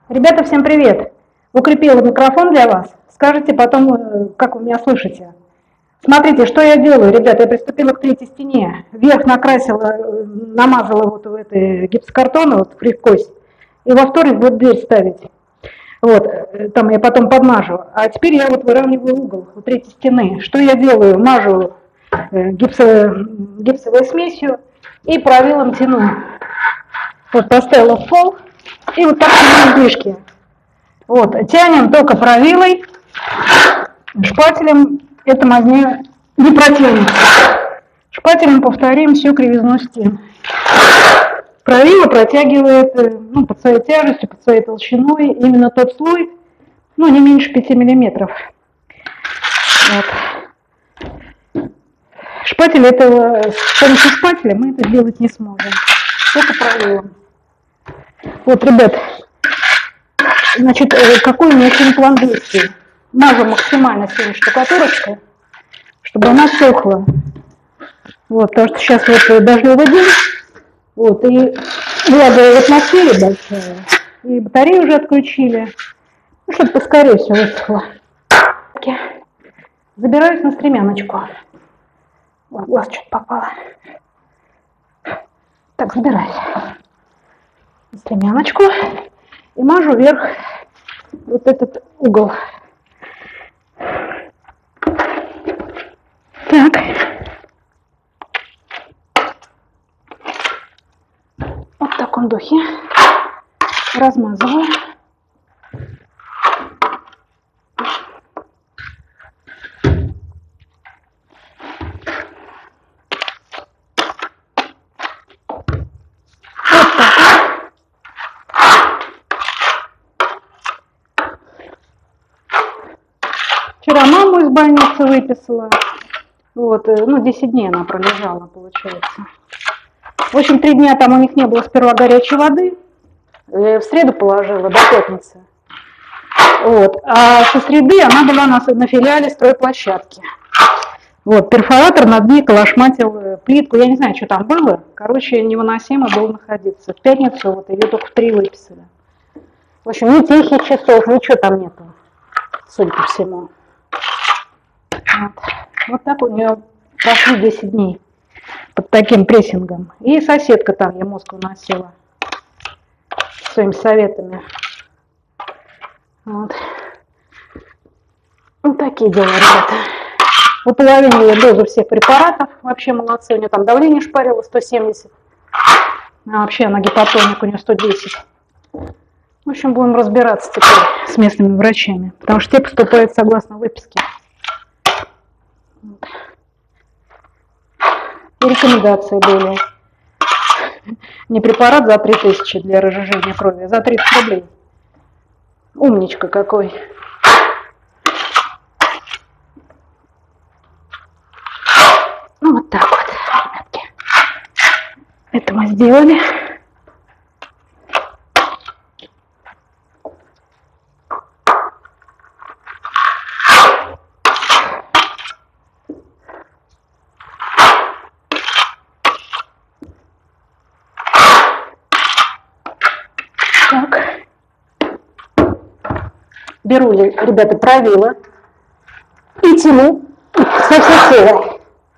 Ребята, всем привет! Укрепила микрофон для вас. Скажите потом, как вы меня слышите. Смотрите, что я делаю, ребята. Я приступила к третьей стене. Вверх накрасила, намазала вот в этой гипсокартон, вот в кость. И во вторник буду дверь ставить. Вот, там я потом подмажу. А теперь я вот выравниваю угол у третьей стены. Что я делаю? Мажу гипсовой смесью и правилом тяну. Вот поставила в пол и вот так тяну излишки. Вот, тянем только правилой, шпателем это мазнее не протянется. Шпателем повторим всю кривизну стен. Правило протягивает под своей тяжестью, под своей толщиной именно тот слой, не меньше 5 миллиметров. Вот. Шпатель этого, с помощью шпателя мы это сделать не сможем, только правилом. Вот, ребят, значит, какой у меня сегодня план действий? Мажу максимально сегодня штукатурочкой, чтобы она сохла. Вот, потому что сейчас вот дождливый день, вот, и влага в атмосфере большая, и батареи уже отключили, чтобы поскорее все высохло. Забираюсь на стремяночку. Ой, в глаз что-то попало. Так, забираюсь на стремяночку и мажу вверх вот этот угол. Так. Вот в таком духе размазываю. Вот так. Вчера маму из больницы выписала. Вот, 10 дней она пролежала, получается. В общем, 3 дня там у них не было сперва горячей воды. В среду положила, до пятницы. Вот. А со среды она была на филиале стройплощадки. Вот, перфоратор над ней колошматил плитку. Я не знаю, что там было. Короче, невыносимо было находиться. В пятницу вот ее только в 3 выписали. В общем, ни тихих часов, ничего там нету, судя по всему. Вот так у нее прошли 10 дней под таким прессингом. И соседка там, я мозг уносила своими советами. Вот такие дела, ребята. Уполовинили дозу всех препаратов. Вообще молодцы. У нее там давление шпарило 170. А вообще она гипотоник, у нее 110. В общем, будем разбираться теперь с местными врачами. Потому что те поступают согласно выписке. И рекомендации были. Не препарат за 3000 для разжижения крови, а за 30 рублей. Умничка какой. Вот так вот, ребятки. Это мы сделали. Так. Беру, ребята, правило и тяну со всей силой.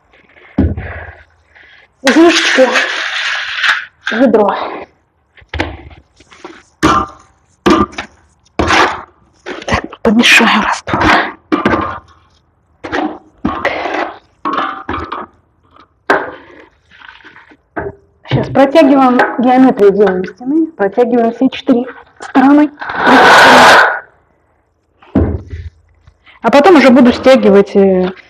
Излишечки в ведро. Так, помешаю раствор. Сейчас протягиваем геометрию, делаем стены, протягиваем все 4 стороны. А потом уже буду стягивать